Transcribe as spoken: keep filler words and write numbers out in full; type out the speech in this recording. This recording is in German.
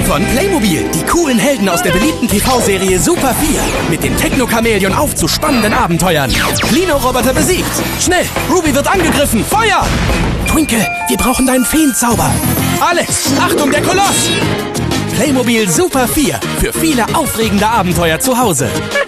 Von Playmobil, die coolen Helden aus der beliebten T V-Serie Super vier. Mit dem Techno-Chamäleon auf zu spannenden Abenteuern. Lino-Roboter besiegt. Schnell, Ruby wird angegriffen. Feuer! Twinkle, wir brauchen deinen Feenzauber. Alex, Achtung, der Koloss! Playmobil Super vier. Für viele aufregende Abenteuer zu Hause.